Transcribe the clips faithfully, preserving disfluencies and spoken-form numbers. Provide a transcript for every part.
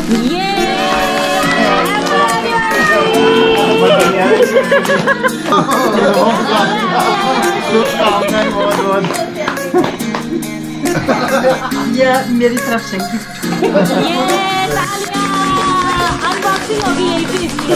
ये ये मेरी तरफ से अनबॉक्सिंग होगी यही पे इसलिए।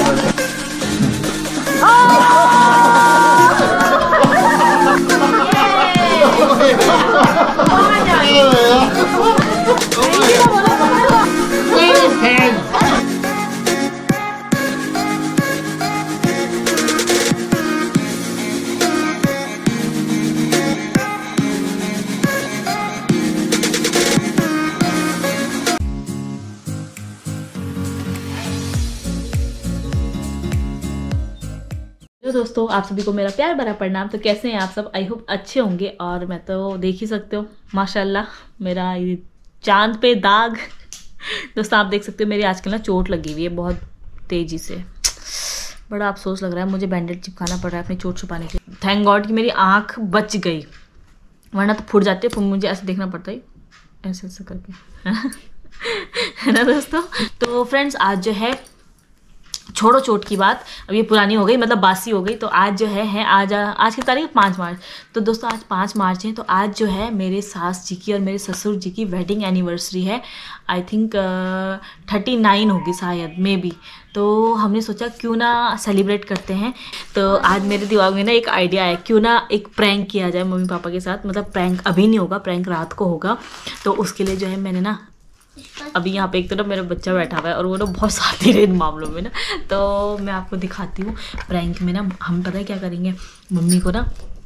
तो दोस्तों आप सभी को मेरा प्यार भरा प्रणाम। तो कैसे हैं आप सब? आई होप अच्छे होंगे। और मैं तो देख ही सकते हो माशाल्लाह मेरा ये चांद पे दाग। दोस्तों आप देख सकते हो मेरी आजकल ना चोट लगी हुई है बहुत तेज़ी से। बड़ा अफसोस लग रहा है, मुझे बैंडेज चिपकाना पड़ रहा है अपनी चोट छुपाने के लिए। थैंक गॉड कि मेरी आँख बच गई, वरना तो फूट जाती है। फिर मुझे ऐसे देखना पड़ता है, ऐसे ऐसे करके, है ना दोस्तों। तो फ्रेंड्स आज जो है, छोड़ो चोट की बात, अब ये पुरानी हो गई, मतलब बासी हो गई। तो आज जो है है आज आज की तारीख पाँच मार्च। तो दोस्तों आज पाँच मार्च है, तो आज जो है मेरे सास जी की और मेरे ससुर जी की वेडिंग एनिवर्सरी है। आई थिंक थर्टी नाइन होगी शायद, मे बी। तो हमने सोचा क्यों ना सेलिब्रेट करते हैं। तो आज मेरे दिमाग में ना एक आइडिया है, क्यों ना एक प्रैंक किया जाए मम्मी पापा के साथ। मतलब प्रैंक अभी नहीं होगा, प्रैंक रात को होगा। तो उसके लिए जो है मैंने ना, अभी यहाँ पे एक तरफ मेरा बच्चा बैठा हुआ है और वो ना बहुत साथी है इन मामलों में ना। तो मैं आपको दिखाती हूँ प्रैंक में ना हम पता है क्या करेंगे। मम्मी को ना,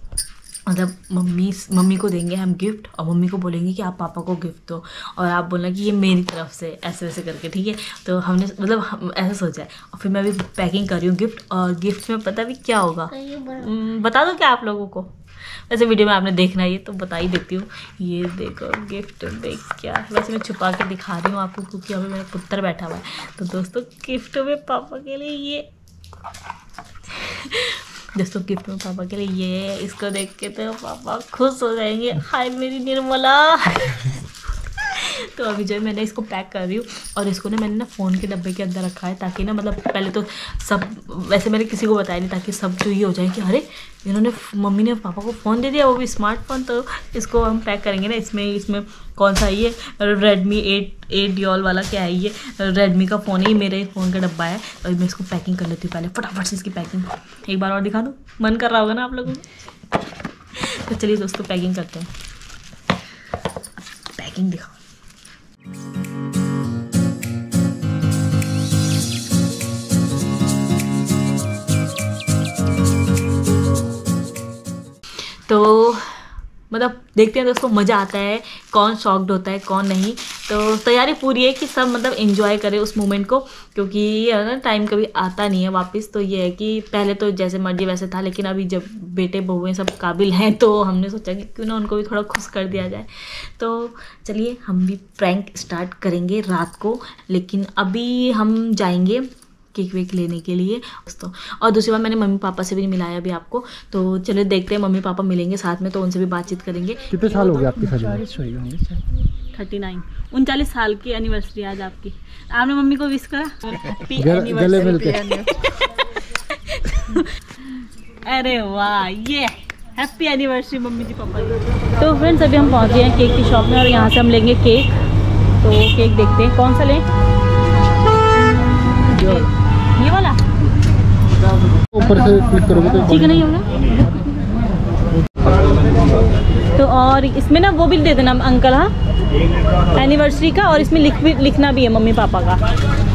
मतलब मम्मी मम्मी को देंगे हम गिफ्ट, और मम्मी को बोलेंगे कि आप पापा को गिफ्ट दो, और आप बोलना कि ये मेरी तरफ से, ऐसे वैसे करके, ठीक है। तो हमने मतलब हम ऐसा सोचा है। और फिर मैं अभी पैकिंग कर रही हूँ गिफ्ट, और गिफ्ट में पता भी क्या होगा, बता दो क्या आप लोगों को। वैसे वीडियो में आपने देखना है ये, तो बता ही देती हूँ। ये देखो गिफ्ट, देख क्या है। वैसे मैं छुपा के दिखा रही हूँ आपको क्योंकि अभी मेरा पुत्र बैठा हुआ है। तो दोस्तों गिफ्ट में पापा के लिए ये दोस्तों गिफ्ट में पापा के लिए ये, इसको देख के तो पापा खुश हो जाएंगे। हाय मेरी निर्मला। तो अभी जो है मैंने इसको पैक कर रही हूँ, और इसको ना मैंने ना फ़ोन के डब्बे के अंदर रखा है, ताकि ना मतलब पहले तो सब, वैसे मैंने किसी को बताया नहीं, ताकि सब जो ये हो जाए कि अरे इन्होंने, मम्मी ने पापा को फ़ोन दे दिया, वो भी स्मार्टफोन। तो इसको हम पैक करेंगे ना। इसमें इसमें कौन सा ये रेडमी एट एट डियोल वाला क्या है, ये रेडमी का फ़ोन है, ये मेरे फ़ोन का डब्बा है। और मैं इसको पैकिंग कर लेती हूँ पहले फटाफट से। इसकी पैकिंग एक बार और दिखा दूँ, मन कर रहा होगा ना आप लोगों को। तो चलिए दोस्तों पैकिंग करते हैं। पैकिंग दिखाओ। तो मतलब देखते हैं दोस्तों, मज़ा आता है, कौन शॉक्ड होता है कौन नहीं। तो तैयारी पूरी है कि सब मतलब एंजॉय करें उस मोमेंट को, क्योंकि ये ना टाइम कभी आता नहीं है वापस। तो ये है कि पहले तो जैसे मर्जी वैसे था, लेकिन अभी जब बेटे बहुएं सब काबिल हैं, तो हमने सोचा कि क्यों ना उनको भी थोड़ा खुश कर दिया जाए। तो चलिए हम भी प्रैंक स्टार्ट करेंगे रात को, लेकिन अभी हम जाएंगे केक वेक लेने के लिए दोस्तों। और दूसरी बात, मैंने मम्मी पापा से भी नहीं मिलाया अभी आपको। तो चलो देखते हैं, मम्मी पापा मिलेंगे साथ में, तो उनसे भी बातचीत करेंगे। कितने साल हो गए आपकी शादी? थर्टी नाइन उनचालीस साल की एनिवर्सरी आज आपकी। आपने मम्मी को विश करा? गले मिलके। अरे वाह, ये हैप्पी एनिवर्सरी मम्मी जी पापा जी। तो फ्रेंड्स अभी हम पहुंच गए हैं केक की शॉप में, और यहाँ से हम लेंगे केक। तो केक देखते हैं कौन सा लें। ये वाला ऊपर से क्लिक करोगे तो ठीक है, नहीं होगा तो। और इसमें ना वो भी दे देना अंकल, हाँ एनिवर्सरी का, और इसमें लिख भी लिखना भी है मम्मी पापा का।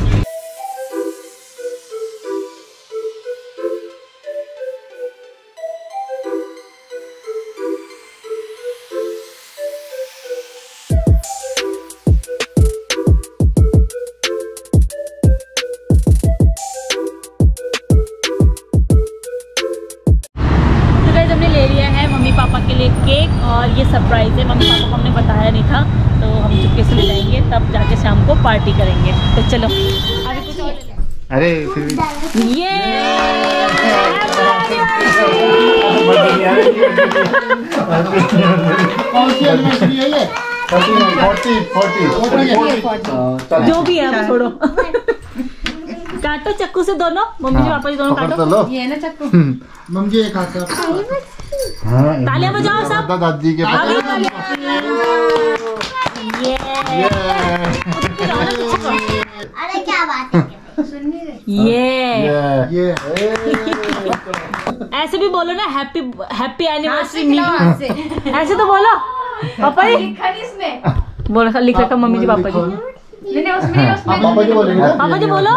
पापा के लिए केक, और ये सरप्राइज़ है, मम्मी पापा को हमने बताया नहीं था। तो हम चुपके से ले जाएंगे, तब जाके शाम को पार्टी करेंगे। तो चलो अभी कुछ। अरे फिर ये कौन सी एनिवर्सरी है ये? फोर्टी फोर्टी जो भी है वो छोड़ो। काटो चक्कू से दोनों, मम्मी जी पापा जी दोनों काटो। ये ना चक्कू। मम्मी जी एक हाथ से तालियां बजाओ सब। दादा दादी के पास। ये अरे क्या बात है, ये ये ऐसे भी बोलो ना, हैप्पी हैप्पी एनिवर्सरी न्यू। ऐसे तो बोलो पापा जी। इसमें बोलो लिख रखा मम्मी जी पापा जी। नहीं नहीं उसमें उसमें पापा जी बोलेंगे। पापा जी बोलो।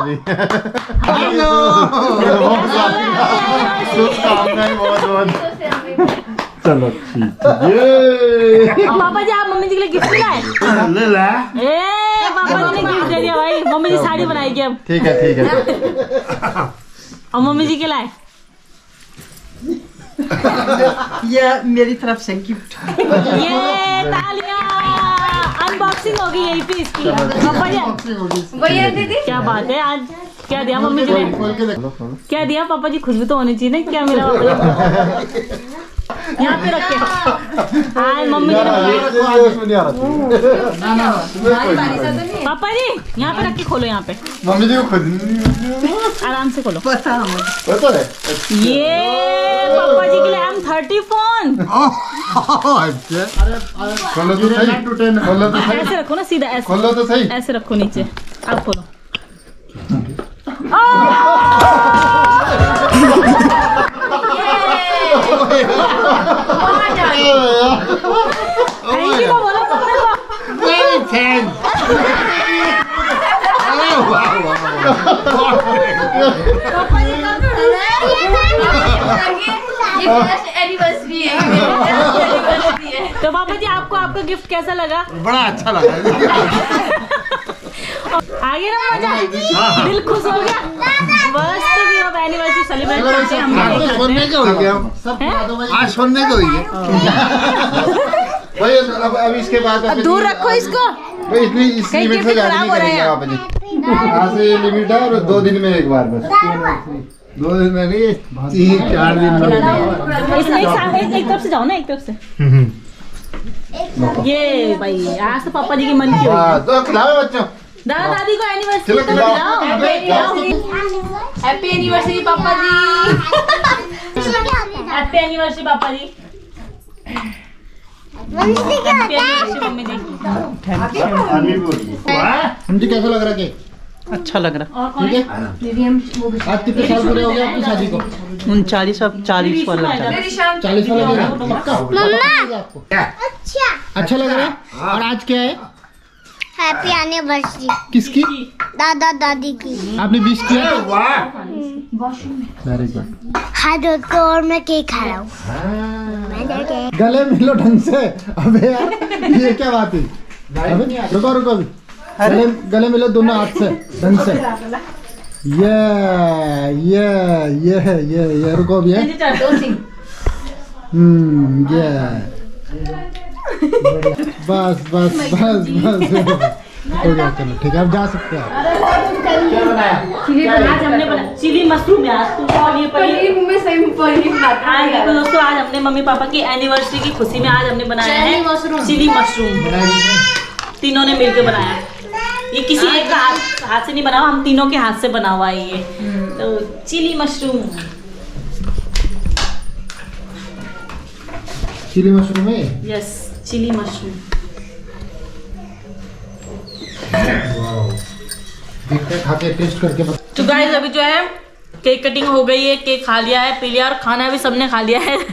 बहुत बहुत चलो ठीक है। पापा जी आप मम्मी जी के लिए गिफ्ट लाए। ले ला। ए पापा जी ने गिफ्ट दे दिया भाई। मम्मी जी साड़ी बनाएगी अब। ठीक है ठीक है। और मम्मी जी के लाए ये मेरी तरफ से गिफ्ट। ये तालियां। अनबॉक्सिंग होगी यहीं पे इसकी। पापा जी भैया दीदी क्या बात है, आज क्या दिया मम्मी जी ने? खोल के देख लो। क्या दिया पापा जी? खुशबू तो होनी चाहिए ना। क्या मिला पापा जी? यहाँ पे रखे। हाँ मम्मी जी ने पापा जी यहाँ पे रख के खोलो। यहाँ पे मम्मी जी को खुद आराम से खोलो। पता है पता है। ये पापा जी के लिए एम थर्टी फोन। अच्छा खोलो तो सही। खोलो तो सही। ऐसे रखो ना सीधा, ऐसे खोलो तो सही। ऐसे रखो नीचे। आप खोलो। थैंक यू तो बोलो पापा को। Very thanks. एनिवर्सरी है। तो पापा जी आपको आपका गिफ्ट कैसा लगा? बड़ा अच्छा लगा। आगे ना मजा, दिल खुश हो गया। बस तो भी अब एनिवर्सरी सेलिब्रेट करते हैं हम। आज तो सोने का हो गया। आज सोने का हो गया। भाई अब अब इसके बाद अब दूर रखो इसको। भाई इतनी इस लिमिट से ज्यादा नहीं करेंगे आप जी। आज से ये लिमिट है और दो दिन में एक बार बस। दो दिन में नहीं, तीन चार दिन में। इसमें एक साथ एक, एक तरफ से जाओ ना, एक तरफ से। ये भाई आज तो पापा जी की मन की हाँ तो खिलाओ बच्चों। दादा दादी को एनिवर्सरी चलो तो खिलाओ। खिलाओ। हैप्पी एनिवर्सरी पापा जी। हैप्पी एनिवर्सरी पापा जी। हैप्पी एनिवर्सरी मम्मी जी। हम जी कैसा लग रहा है केक? अच्छा लग रहा और कौन ठीक है? है। आज कितने साल पूरे हो गए आपकी शादी को? है उनचालीस अब चालीस वाला लग रहा है। चालीस साल लगेगा पक्का? आपको अच्छा अच्छा लग रहा है। और आज क्या है? हैप्पी एनिवर्सरी किसकी? दादा दादी की। आपने विश किया? Very good. हाथ को और मैं केक खा रहा हूँ। गले मिलो ढंग से। अबे यार ये क्या बात है? अबे रुको रुको अभी। गले गले मिलो दोनों हाथ से ढंग से। ये ये ये ये ये रुको अभी। हम्म ये बस बस बस बस हो गया। चलो ठीक है अब जा सकते हैं। आज हमने बनाया चिली मशरूम यार। तू और ये पनीर में सही पनीर बनाता आज देखो दोस्तों, आज हमने मम्मी पापा की एनिवर्सरी की खुशी में आज हमने बनाया है चिली मशरूम। तीनों ने मिलकर बनाया। ये किसी एक का हाथ हाथ से नहीं बना हुआ, हम तीनों के हाथ से बना हुआ है ये। तो चिली मशरूम। चिली मशरूम है। Yes chilli mushroom. देखते हैं खा के टेस्ट करके बता। तो गाइस अभी जो है केक कटिंग हो गई है, केक खा लिया है, पी लिया और खाना भी सबने खा लिया है।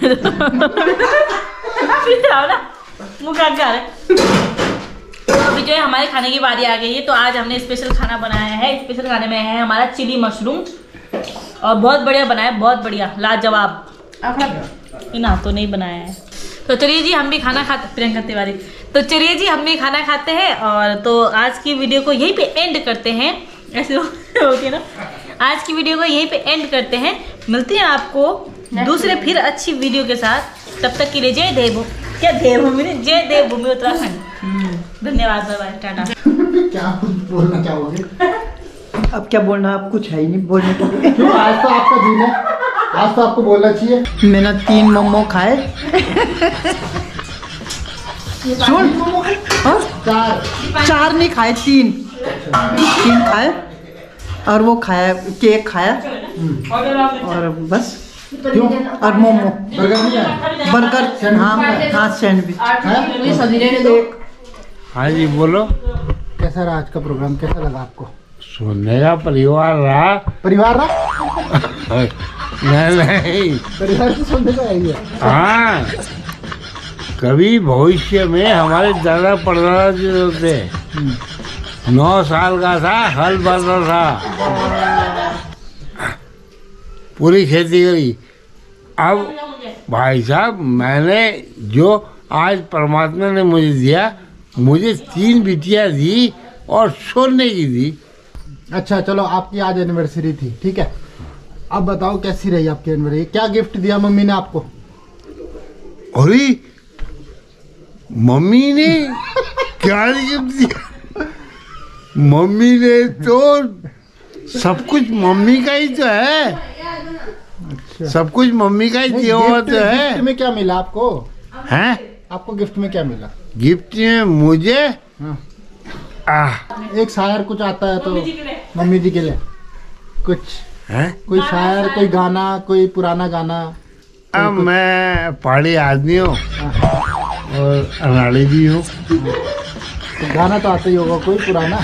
मुँह का रहा है। तो अभी जो है हमारे खाने की बारी आ गई है। तो आज हमने स्पेशल खाना बनाया है। स्पेशल खाने में है हमारा चिली मशरूम और बहुत बढ़िया बनाया है, बहुत बढ़िया लाजवाब। इन हाथों नहीं बनाया है। तो चलिए जी हम भी खाना खाते, प्रियंका तिवारी। तो चलिए जी हम भी खाना खाते हैं और तो आज की वीडियो को यहीं पे एंड करते हैं। ऐसे होती है ना। आज की वीडियो को यहीं पे एंड करते हैं। मिलते हैं आपको दूसरे फिर अच्छी वीडियो के साथ। तब तक के लिए जय देव क्या देवभूमि नहीं जय देवभूमि उत्तराखंड। धन्यवाद, बाय बाय, टाटा। क्या बोलना चाहोगे? अब क्या बोलना, आप कुछ है ही नहीं बोलने के लिए। क्यों? आज तो आपका दिन है, आज तो आपको बोलना चाहिए। मैंने तीन मोमो खाए। सुन हाँ? चार चार नहीं खाए, तीन तीन खाए और वो खाया, केक खाया और बस। क्यों? और मोमो, बर्गर नहीं खाया? बर्गर, हाँ हाँ सैंडविच। हाँ जी बोलो। कैसा रहा आज का प्रोग्राम, कैसा लगा आपको? सुनने का परिवार रहा। परिवार रहा? नहीं नहीं, परिवार से सुनने का यही है। हाँ कभी भविष्य में हमारे दादा परदादा जो होते नौ साल का था, हल बरता था, पूरी खेती करी। अब भाई साहब मैंने जो आज परमात्मा ने मुझे दिया, मुझे तीन बिटियां दी और सोने की दी। अच्छा चलो, आपकी आज एनिवर्सरी थी, ठीक है। अब बताओ कैसी रही आपकी एनिवर्सरी, क्या गिफ्ट दिया मम्मी ने आपको? अरे मम्मी ने क्या गिफ्ट दिया? मम्मी ने तो सब कुछ मम्मी का ही तो है। अच्छा। सब कुछ मम्मी का ही दिया हुआ तो है। गिफ्ट में क्या मिला आपको? हैं? आपको गिफ्ट में क्या मिला? गिफ्ट में मुझे हाँ। आह, एक शायर कुछ आता है तो मम्मी जी के लिए कुछ हैं? कोई शायर, कोई गाना, कोई पुराना गाना। अब मैं पहाड़ी आदमी हूँ हाँ। और अनाड़ी भी हूँ। तो गाना तो आता ही होगा कोई पुराना।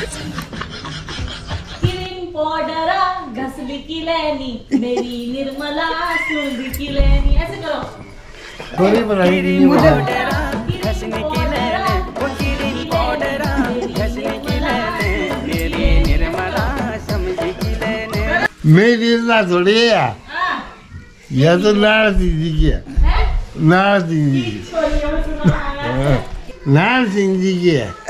क्रीम पाउडरा घसली की लेनी, मेरी निर्मला सुंदी की लेनी। ऐसे करो। थोड़ी बनाई थी मुझे। मेरी ना थोड़ी है, या तो नार सिंह जी की है। नार सिंह जी की, नार सिंह जी की है।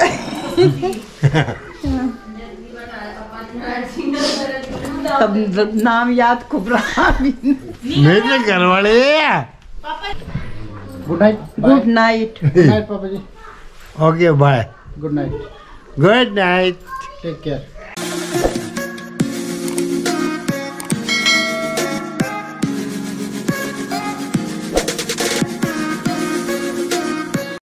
तब नाम याद खूब रहा। मेरे घर वाले है। Good night. Good night. Good night पापा जी। Okay bye. Good night. Good night. Take care.